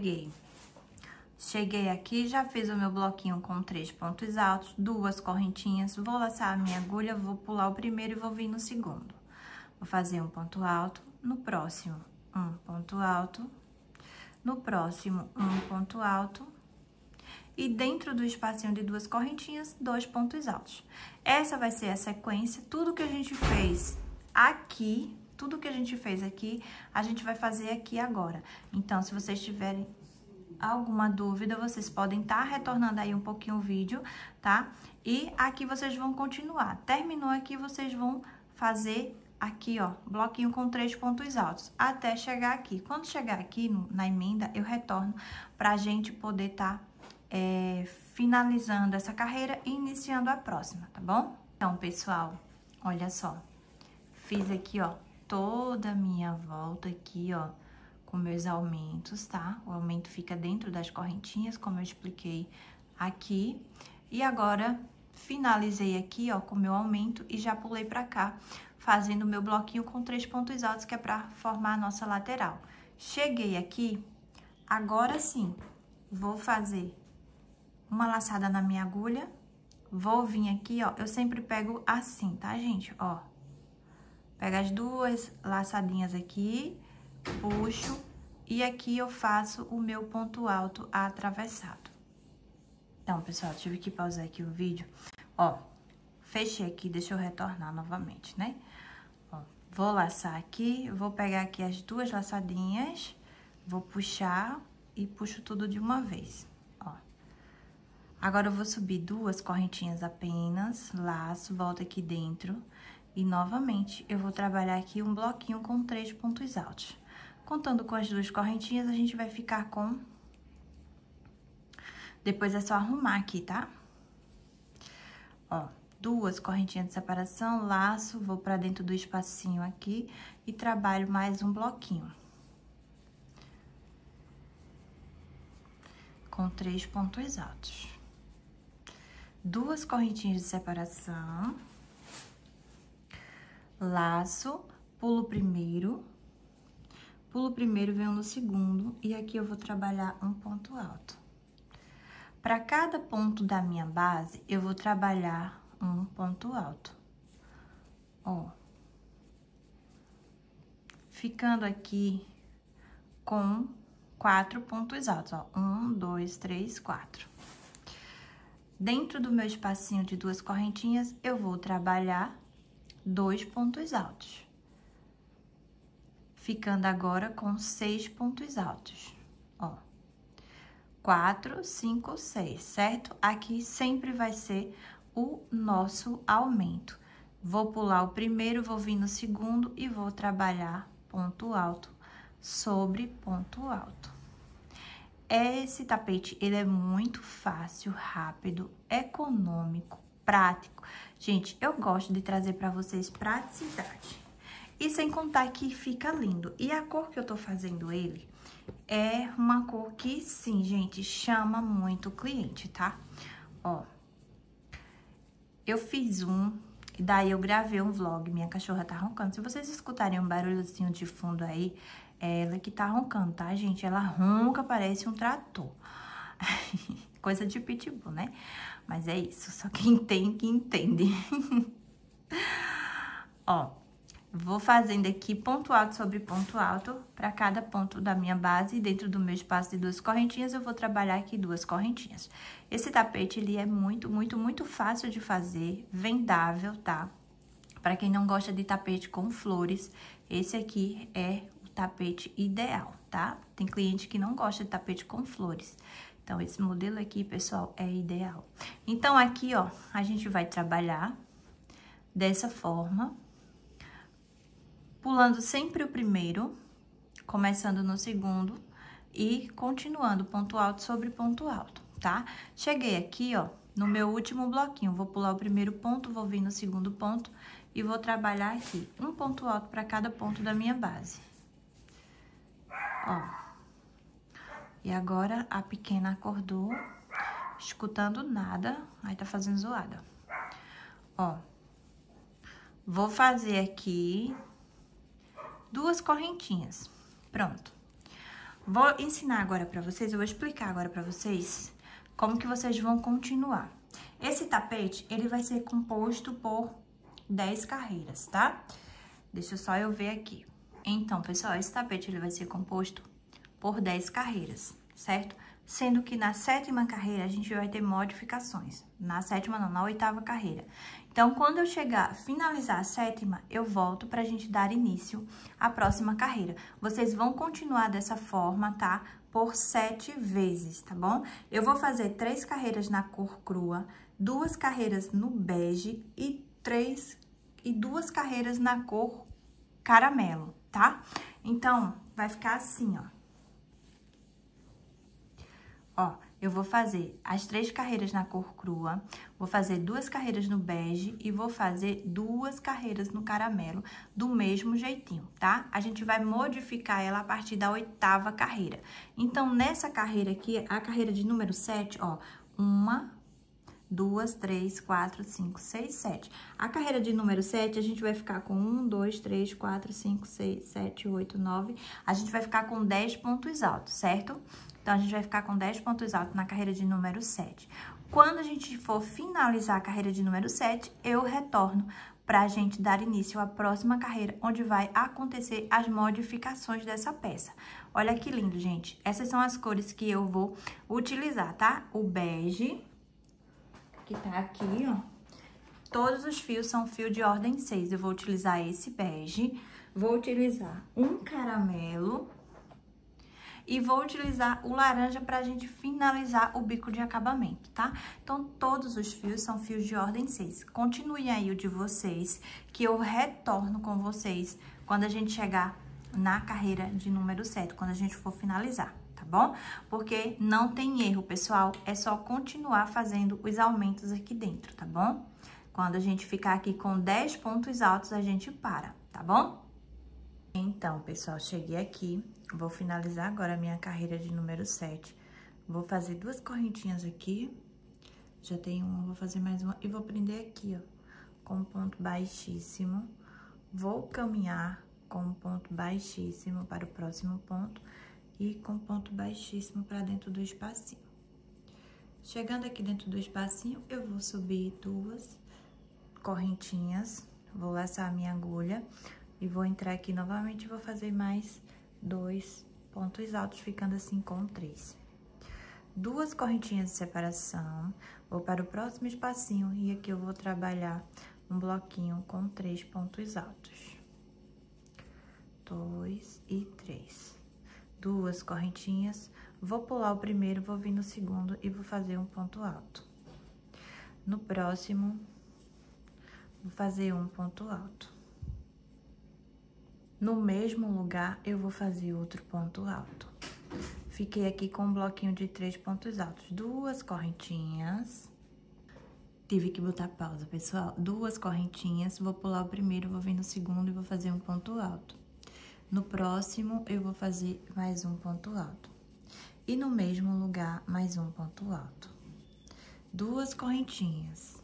Cheguei aqui, já fiz o meu bloquinho com 3 pontos altos, 2 correntinhas, vou laçar a minha agulha, vou pular o primeiro e vou vir no segundo. Vou fazer um ponto alto, no próximo, um ponto alto, no próximo, um ponto alto, e dentro do espacinho de 2 correntinhas, 2 pontos altos. Essa vai ser a sequência, tudo que a gente fez aqui, a gente vai fazer aqui agora. Então, se vocês tiverem alguma dúvida, vocês podem estar retornando aí um pouquinho o vídeo, tá? E aqui vocês vão continuar. Terminou aqui, vocês vão fazer aqui, ó, bloquinho com 3 pontos altos, até chegar aqui. Quando chegar aqui na emenda, eu retorno pra gente poder tá finalizando essa carreira e iniciando a próxima, tá bom? Então, pessoal, olha só, fiz aqui, ó, toda a minha volta aqui, ó, com meus aumentos, tá? O aumento fica dentro das correntinhas, como eu expliquei aqui. E agora, finalizei aqui, ó, com meu aumento e já pulei pra cá, fazendo o meu bloquinho com 3 pontos altos, que é pra formar a nossa lateral. Cheguei aqui, agora sim, vou fazer uma laçada na minha agulha, vou vir aqui, ó, eu sempre pego assim, tá, gente? Ó, pego as 2 laçadinhas aqui, puxo, e aqui eu faço o meu ponto alto atravessado. Então, pessoal, tive que pausar aqui o vídeo. Ó, fechei aqui, deixa eu retornar novamente, né? Ó, vou laçar aqui, vou pegar aqui as 2 laçadinhas, vou puxar e puxo tudo de uma vez, ó. Agora, eu vou subir 2 correntinhas apenas, laço, volto aqui dentro e, novamente, eu vou trabalhar aqui um bloquinho com 3 pontos altos. Contando com as 2 correntinhas, a gente vai ficar com... Depois é só arrumar aqui, tá? Ó, 2 correntinhas de separação, laço, vou pra dentro do espacinho aqui e trabalho mais um bloquinho. Com 3 pontos altos. 2 correntinhas de separação, laço, pulo o primeiro, venho no segundo, e aqui eu vou trabalhar um ponto alto. Para cada ponto da minha base, eu vou trabalhar um ponto alto. Ó. Ficando aqui com 4 pontos altos, ó. 1, 2, 3, 4. Dentro do meu espacinho de 2 correntinhas, eu vou trabalhar 2 pontos altos. Ficando agora com 6 pontos altos, ó. 4, 5, 6, certo? Aqui sempre vai ser o nosso aumento. Vou pular o primeiro, vou vir no segundo e vou trabalhar ponto alto sobre ponto alto. Esse tapete, ele é muito fácil, rápido, econômico, prático. Gente, eu gosto de trazer para vocês praticidade. E sem contar que fica lindo. E a cor que eu tô fazendo ele é uma cor que, sim, gente, chama muito o cliente, tá? Ó, eu fiz e daí eu gravei um vlog, minha cachorra tá roncando. Se vocês escutarem um barulhozinho de fundo aí, é ela que tá roncando, tá, gente? Ela ronca, parece um trator. Coisa de pitbull, né? Mas é isso, só quem tem que entende. Ó, vou fazendo aqui ponto alto sobre ponto alto para cada ponto da minha base. Dentro do meu espaço de 2 correntinhas, eu vou trabalhar aqui 2 correntinhas. Esse tapete, ele é muito fácil de fazer, vendável, tá? Para quem não gosta de tapete com flores, esse aqui é o tapete ideal, tá? Tem cliente que não gosta de tapete com flores. Então, esse modelo aqui, pessoal, é ideal. Então, aqui, ó, a gente vai trabalhar dessa forma, pulando sempre o primeiro, começando no segundo e continuando ponto alto sobre ponto alto, tá? Cheguei aqui, ó, no meu último bloquinho, vou pular o primeiro ponto, vou vir no segundo ponto e vou trabalhar aqui um ponto alto para cada ponto da minha base. Ó. E agora a pequena acordou, escutando nada, aí tá fazendo zoada. Ó. Vou fazer aqui 2 correntinhas. Pronto. Vou ensinar agora pra vocês, eu vou explicar agora pra vocês como que vocês vão continuar. Esse tapete, ele vai ser composto por 10 carreiras, tá? Deixa só eu ver aqui. Então, pessoal, esse tapete, ele vai ser composto por 10 carreiras, certo? Sendo que na 7ª carreira, a gente vai ter modificações. Na 7ª não, na 8ª carreira. Então, quando eu finalizar a 7ª, eu volto pra gente dar início à próxima carreira. Vocês vão continuar dessa forma, tá? Por 7 vezes, tá bom? Eu vou fazer 3 carreiras na cor crua, 2 carreiras no bege e 2 carreiras na cor caramelo, tá? Então, vai ficar assim, ó. Ó, eu vou fazer as 3 carreiras na cor crua, vou fazer 2 carreiras no bege e vou fazer 2 carreiras no caramelo, do mesmo jeitinho, tá? A gente vai modificar ela a partir da 8ª carreira. Então, nessa carreira aqui, a carreira de número 7, ó, 1, 2, 3, 4, 5, 6, 7. A carreira de número 7, a gente vai ficar com 1, 2, 3, 4, 5, 6, 7, 8, 9. A gente vai ficar com 10 pontos altos, certo? Então, a gente vai ficar com 10 pontos altos na carreira de número 7. Quando a gente for finalizar a carreira de número 7, eu retorno pra gente dar início à próxima carreira, onde vai acontecer as modificações dessa peça. Olha que lindo, gente. Essas são as cores que eu vou utilizar, tá? O bege, que tá aqui, ó. Todos os fios são fio de ordem 6. Eu vou utilizar esse bege, vou utilizar um caramelo e vou utilizar o laranja pra gente finalizar o bico de acabamento, tá? Então, todos os fios são fios de ordem 6. Continuem aí o de vocês, que eu retorno com vocês quando a gente chegar na carreira de número 7, quando a gente for finalizar, tá bom? Porque não tem erro, pessoal, é só continuar fazendo os aumentos aqui dentro, tá bom? Quando a gente ficar aqui com 10 pontos altos, a gente para, tá bom? Então, pessoal, cheguei aqui, vou finalizar agora a minha carreira de número 7. Vou fazer 2 correntinhas aqui, já tenho uma, vou fazer mais uma e vou prender aqui, ó, com um ponto baixíssimo. Vou caminhar com um ponto baixíssimo para o próximo ponto e com ponto baixíssimo para dentro do espacinho. Chegando aqui dentro do espacinho, eu vou subir 2 correntinhas, vou laçar a minha agulha e vou entrar aqui novamente e vou fazer mais 2 pontos altos, ficando assim com 3. 2 correntinhas de separação, vou para o próximo espacinho e aqui eu vou trabalhar um bloquinho com 3 pontos altos. 2 e 3. 2 correntinhas, vou pular o primeiro, vou vir no segundo e vou fazer um ponto alto. No próximo, vou fazer um ponto alto. No mesmo lugar, eu vou fazer outro ponto alto. Fiquei aqui com um bloquinho de 3 pontos altos. 2 correntinhas. Tive que botar pausa, pessoal. 2 correntinhas, vou pular o primeiro, vou vir no segundo e vou fazer um ponto alto. No próximo, eu vou fazer mais um ponto alto. E no mesmo lugar, mais um ponto alto. 2 correntinhas.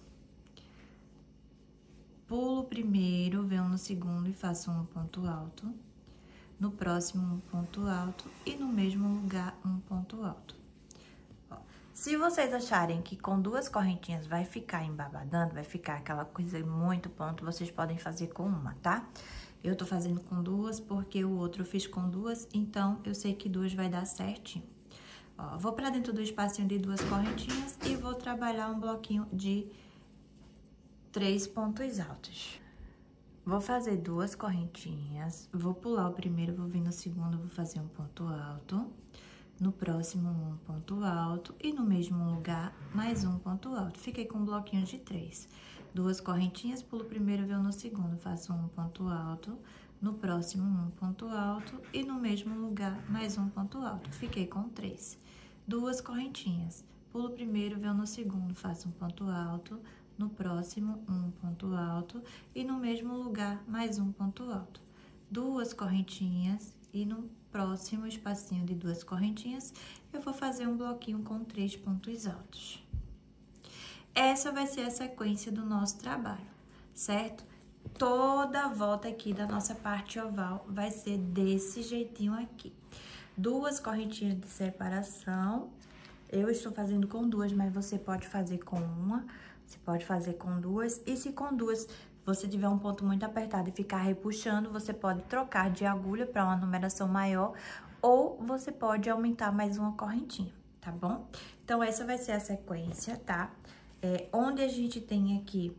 Pulo o primeiro, venho no segundo e faço um ponto alto. No próximo, um ponto alto. E no mesmo lugar, um ponto alto. Ó, se vocês acharem que com 2 correntinhas vai ficar embabadando, vai ficar aquela coisa muito ponto, vocês podem fazer com uma, tá? Eu tô fazendo com 2 porque o outro eu fiz com 2, então eu sei que 2 vai dar certinho. Ó, vou pra dentro do espacinho de 2 correntinhas e vou trabalhar um bloquinho de 3 pontos altos. Vou fazer 2 correntinhas, vou pular o primeiro, vou vir no segundo, vou fazer um ponto alto. No próximo, um ponto alto. E no mesmo lugar, mais um ponto alto. Fiquei com um bloquinho de 3. 2 correntinhas, pulo o primeiro, venho no segundo, faço um ponto alto. No próximo, um ponto alto. E no mesmo lugar, mais um ponto alto. Fiquei com 3. 2 correntinhas, pulo o primeiro, venho no segundo, faço um ponto alto. No próximo, um ponto alto. E no mesmo lugar, mais um ponto alto. 2 correntinhas e no próximo espacinho de 2 correntinhas, eu vou fazer um bloquinho com 3 pontos altos. Essa vai ser a sequência do nosso trabalho, certo? Toda a volta aqui da nossa parte oval vai ser desse jeitinho aqui. 2 correntinhas de separação. Eu estou fazendo com 2, mas você pode fazer com uma, você pode fazer com 2. E se com 2 você tiver um ponto muito apertado e ficar repuxando, você pode trocar de agulha para uma numeração maior, ou você pode aumentar mais uma correntinha, tá bom? Então, essa vai ser a sequência, tá? Onde a gente tem aqui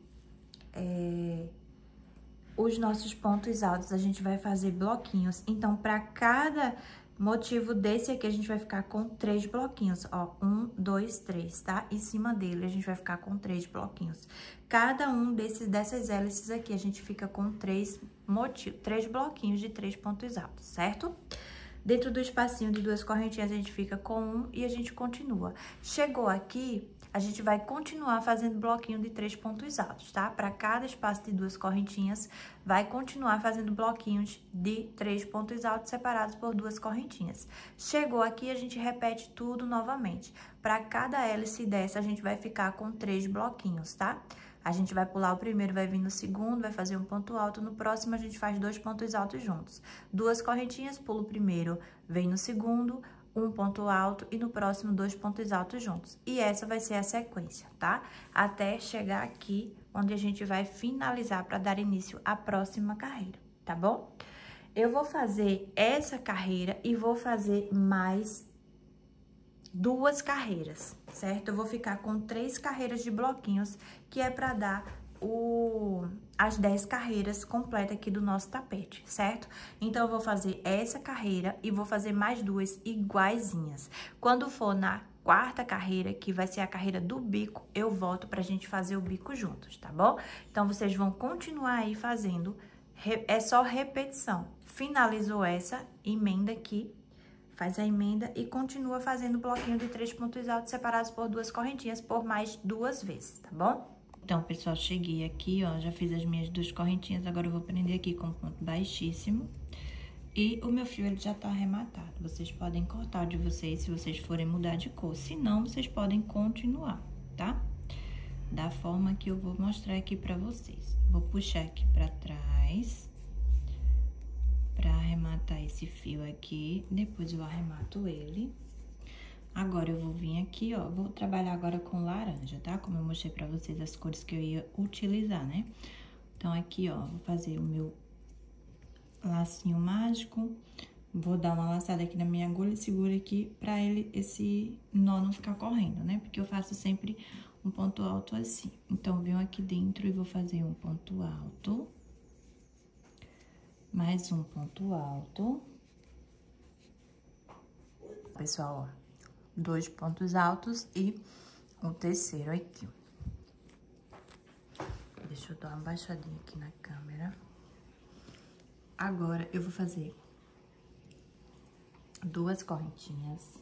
os nossos pontos altos, a gente vai fazer bloquinhos. Então, para cada motivo desse aqui, a gente vai ficar com 3 bloquinhos, ó, 1, 2, 3, tá? Em cima dele, a gente vai ficar com 3 bloquinhos. Cada um dessas hélices aqui, a gente fica com 3 bloquinhos de 3 pontos altos, certo? Dentro do espacinho de 2 correntinhas, a gente fica com 1 e a gente continua. Chegou aqui, a gente vai continuar fazendo bloquinho de 3 pontos altos, tá? Para cada espaço de 2 correntinhas, vai continuar fazendo bloquinhos de 3 pontos altos separados por 2 correntinhas. Chegou aqui, a gente repete tudo novamente. Para cada hélice dessa, a gente vai ficar com 3 bloquinhos, tá? A gente vai pular o primeiro, vai vir no segundo, vai fazer um ponto alto. No próximo, a gente faz 2 pontos altos juntos. 2 correntinhas, pulo o primeiro, vem no segundo, um ponto alto e no próximo 2 pontos altos juntos. E essa vai ser a sequência, tá? Até chegar aqui, onde a gente vai finalizar para dar início à próxima carreira, tá bom? Eu vou fazer essa carreira e vou fazer mais 2 carreiras, certo? Eu vou ficar com 3 carreiras de bloquinhos, que é para dar as 10 carreiras completas aqui do nosso tapete, certo? Então, eu vou fazer essa carreira e vou fazer mais 2 iguaizinhas. Quando for na 4ª carreira, que vai ser a carreira do bico, eu volto pra gente fazer o bico juntos, tá bom? Então, vocês vão continuar aí fazendo, é só repetição. Finalizou essa, emenda aqui, faz a emenda e continua fazendo o bloquinho de 3 pontos altos separados por 2 correntinhas por mais 2 vezes, tá bom? Então, pessoal, cheguei aqui, ó, já fiz as minhas 2 correntinhas, agora eu vou prender aqui com ponto baixíssimo. E o meu fio, ele já tá arrematado. Vocês podem cortar o de vocês se vocês forem mudar de cor, se não, vocês podem continuar, tá? Da forma que eu vou mostrar aqui pra vocês. Vou puxar aqui pra trás, pra arrematar esse fio aqui, depois eu arremato ele. Agora, eu vou vir aqui, ó, vou trabalhar agora com laranja, tá? Como eu mostrei pra vocês as cores que eu ia utilizar, né? Então, aqui, ó, vou fazer o meu lacinho mágico, vou dar uma laçada aqui na minha agulha e seguro aqui pra esse nó não ficar correndo, né? Porque eu faço sempre um ponto alto assim. Então, eu venho aqui dentro e vou fazer um ponto alto, mais um ponto alto. Pessoal, ó, 2 pontos altos e um terceiro aqui. Deixa eu dar uma baixadinha aqui na câmera. Agora, eu vou fazer 2 correntinhas.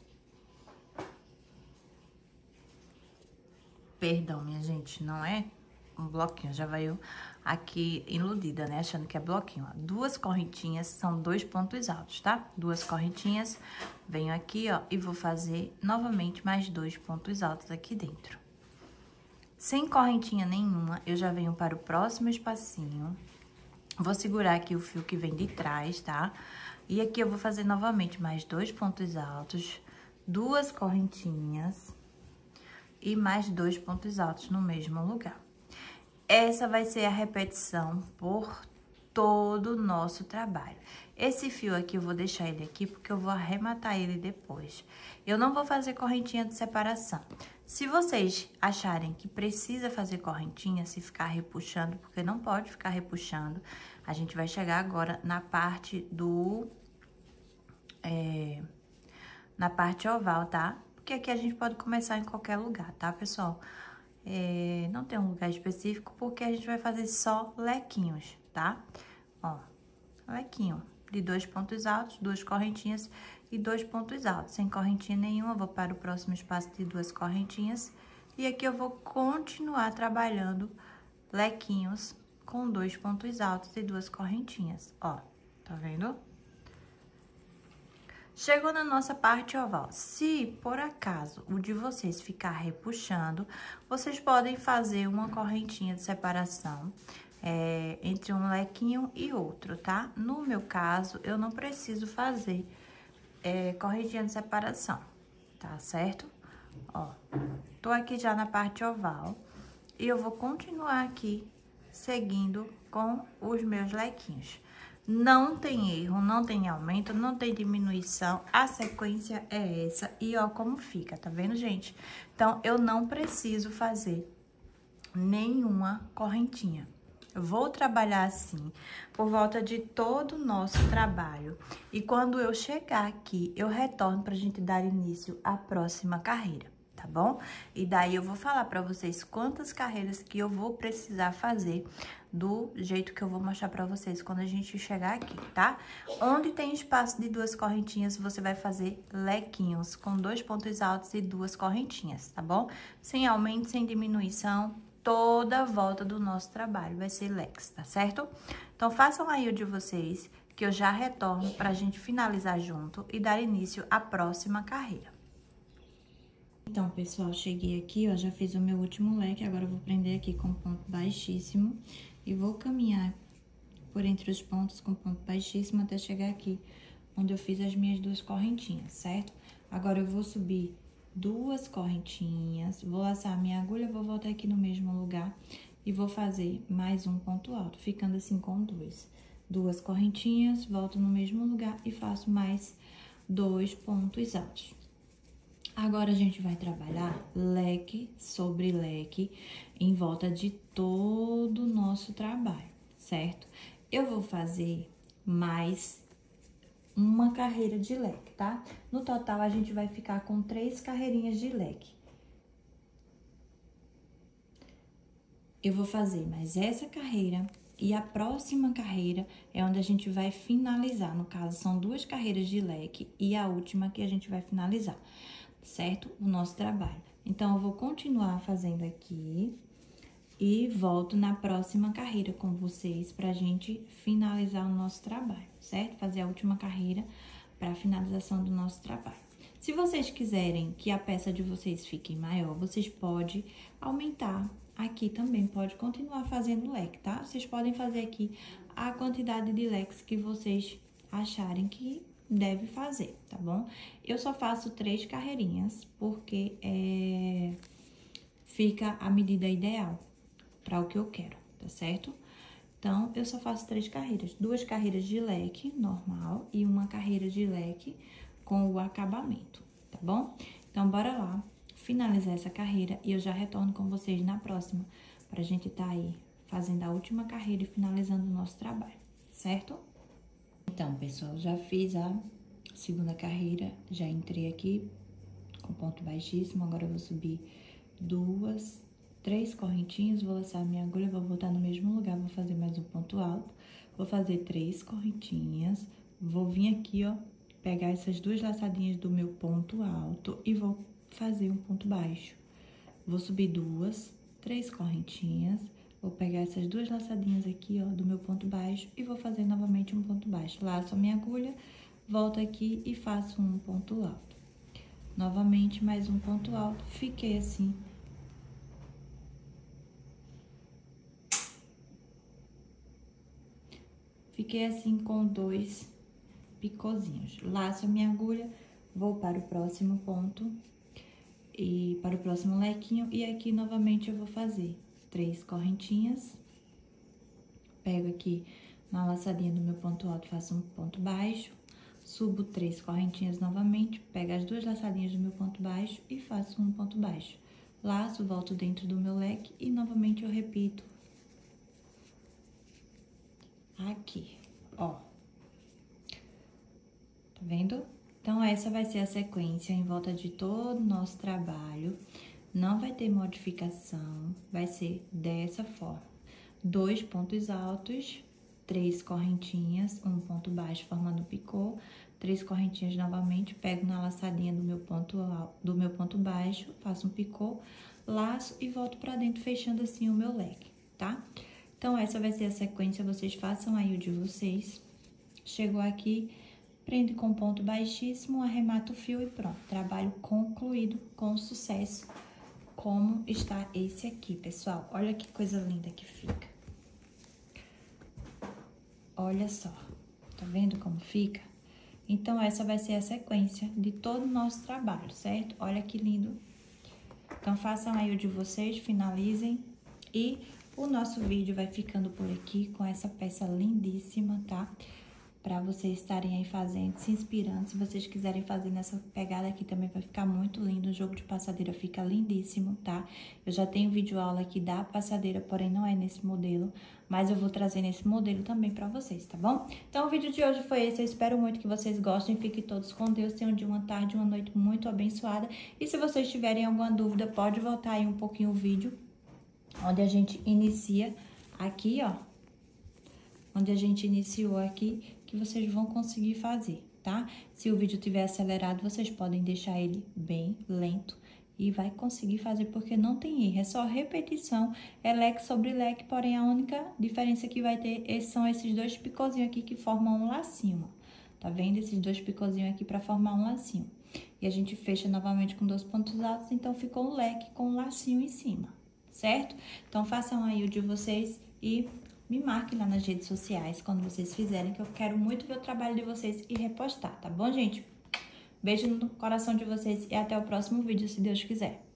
Perdão, minha gente, não é um bloquinho, já vai eu aqui iludida, né, achando que é bloquinho, ó. 2 correntinhas são 2 pontos altos, tá? 2 correntinhas, venho aqui, ó, e vou fazer novamente mais 2 pontos altos aqui dentro. Sem correntinha nenhuma, eu já venho para o próximo espacinho. Vou segurar aqui o fio que vem de trás, tá? E aqui eu vou fazer novamente mais 2 pontos altos, 2 correntinhas e mais 2 pontos altos no mesmo lugar. Essa vai ser a repetição por todo o nosso trabalho. Esse fio aqui, eu vou deixar ele aqui, porque eu vou arrematar ele depois. Eu não vou fazer correntinha de separação. Se vocês acharem que precisa fazer correntinha, se ficar repuxando, porque não pode ficar repuxando, a gente vai chegar agora na parte na parte oval, tá? Porque aqui a gente pode começar em qualquer lugar, tá, pessoal? Não tem um lugar específico, porque a gente vai fazer só lequinhos, tá? Ó, lequinho de 2 pontos altos, 2 correntinhas e 2 pontos altos. Sem correntinha nenhuma, vou para o próximo espaço de 2 correntinhas. E aqui eu vou continuar trabalhando lequinhos com 2 pontos altos e 2 correntinhas, ó, tá vendo? Chegou na nossa parte oval. Se, por acaso, o de vocês ficar repuxando, vocês podem fazer uma correntinha de separação entre um lequinho e outro, tá? No meu caso, eu não preciso fazer correntinha de separação, tá certo? Ó, tô aqui já na parte oval e eu vou continuar aqui seguindo com os meus lequinhos. Não tem erro, não tem aumento, não tem diminuição, a sequência é essa e ó como fica, tá vendo, gente? Então, eu não preciso fazer nenhuma correntinha. Eu vou trabalhar assim por volta de todo o nosso trabalho. E quando eu chegar aqui, eu retorno pra gente dar início à próxima carreira, tá bom? E daí eu vou falar pra vocês quantas carreiras que eu vou precisar fazer do jeito que eu vou mostrar pra vocês quando a gente chegar aqui, tá? Onde tem espaço de 2 correntinhas, você vai fazer lequinhos com 2 pontos altos e 2 correntinhas, tá bom? Sem aumento, sem diminuição, toda a volta do nosso trabalho vai ser leques, tá certo? Então, façam aí o de vocês, que eu já retorno pra gente finalizar junto e dar início à próxima carreira. Então, pessoal, cheguei aqui, ó, já fiz o meu último leque, agora eu vou prender aqui com ponto baixíssimo e vou caminhar por entre os pontos com ponto baixíssimo até chegar aqui, onde eu fiz as minhas 2 correntinhas, certo? Agora, eu vou subir 2 correntinhas, vou laçar a minha agulha, vou voltar aqui no mesmo lugar e vou fazer mais um ponto alto, ficando assim com 2 correntinhas, volto no mesmo lugar e faço mais 2 pontos altos. Agora, a gente vai trabalhar leque sobre leque em volta de todo o nosso trabalho, certo? Eu vou fazer mais uma carreira de leque, tá? No total, a gente vai ficar com 3 carreirinhas de leque. Eu vou fazer mais essa carreira e a próxima carreira é onde a gente vai finalizar. No caso, são 2 carreiras de leque e a última que a gente vai finalizar, certo? O nosso trabalho. Então, eu vou continuar fazendo aqui e volto na próxima carreira com vocês pra gente finalizar o nosso trabalho, certo? Fazer a última carreira para finalização do nosso trabalho. Se vocês quiserem que a peça de vocês fique maior, vocês podem aumentar aqui também, pode continuar fazendo leque, tá? Vocês podem fazer aqui a quantidade de leques que vocês acharem que deve fazer, tá bom? Eu só faço 3 carreirinhas, porque fica a medida ideal para o que eu quero, tá certo? Então, eu só faço 3 carreiras. 2 carreiras de leque normal e uma carreira de leque com o acabamento, tá bom? Então, bora lá finalizar essa carreira e eu já retorno com vocês na próxima, pra gente tá aí fazendo a última carreira e finalizando o nosso trabalho, certo? Então, pessoal, já fiz a segunda carreira, já entrei aqui com ponto baixíssimo, agora eu vou subir 2 3 correntinhas, vou laçar a minha agulha, vou voltar no mesmo lugar, vou fazer mais um ponto alto, vou fazer 3 correntinhas, vou vir aqui, ó, pegar essas 2 laçadinhas do meu ponto alto e vou fazer um ponto baixo. Vou subir 2, 3 correntinhas, vou pegar essas 2 laçadinhas aqui, ó, do meu ponto baixo e vou fazer novamente um ponto baixo. Laço a minha agulha, volto aqui e faço um ponto alto. Novamente, mais um ponto alto, fiquei assim. Fiquei assim com 2 picozinhos. Laço a minha agulha, vou para o próximo ponto e para o próximo lequinho. E aqui, novamente, eu vou fazer 3 correntinhas. Pego aqui na laçadinha do meu ponto alto, faço um ponto baixo. Subo 3 correntinhas novamente, pego as 2 laçadinhas do meu ponto baixo e faço um ponto baixo. Laço, volto dentro do meu leque e novamente eu repito aqui, ó. Tá vendo? Então, essa vai ser a sequência em volta de todo o nosso trabalho. Não vai ter modificação, vai ser dessa forma. 2 pontos altos, 3 correntinhas, um ponto baixo formando picô, 3 correntinhas novamente, pego na laçadinha do meu ponto baixo, faço um picô, laço e volto pra dentro, fechando assim o meu leque, tá? Então, essa vai ser a sequência, vocês façam aí o de vocês. Chegou aqui, prende com ponto baixíssimo, arremata o fio e pronto. Trabalho concluído com sucesso, como está esse aqui, pessoal. Olha que coisa linda que fica. Olha só, tá vendo como fica? Então, essa vai ser a sequência de todo o nosso trabalho, certo? Olha que lindo. Então, façam aí o de vocês, finalizem e o nosso vídeo vai ficando por aqui com essa peça lindíssima, tá? Pra vocês estarem aí fazendo, se inspirando. Se vocês quiserem fazer nessa pegada aqui também vai ficar muito lindo. O jogo de passadeira fica lindíssimo, tá? Eu já tenho vídeo aula aqui da passadeira, porém não é nesse modelo. Mas eu vou trazer nesse modelo também pra vocês, tá bom? Então, o vídeo de hoje foi esse. Eu espero muito que vocês gostem. Fiquem todos com Deus. Tenham de uma tarde, uma noite muito abençoada. E se vocês tiverem alguma dúvida, pode voltar aí um pouquinho o vídeo, onde a gente inicia aqui, ó. Onde a gente iniciou aqui, que vocês vão conseguir fazer, tá? Se o vídeo tiver acelerado, vocês podem deixar ele bem lento e vai conseguir fazer, porque não tem erro, é só repetição, é leque sobre leque, porém a única diferença que vai ter são esses 2 picozinhos aqui que formam um lacinho, ó. Tá vendo? Esses 2 picozinhos aqui pra formar um lacinho. E a gente fecha novamente com 2 pontos altos, então ficou um leque com um lacinho em cima, certo? Então, façam aí o de vocês e me marquem lá nas redes sociais quando vocês fizerem, que eu quero muito ver o trabalho de vocês e repostar, tá bom, gente? Beijo no coração de vocês e até o próximo vídeo, se Deus quiser.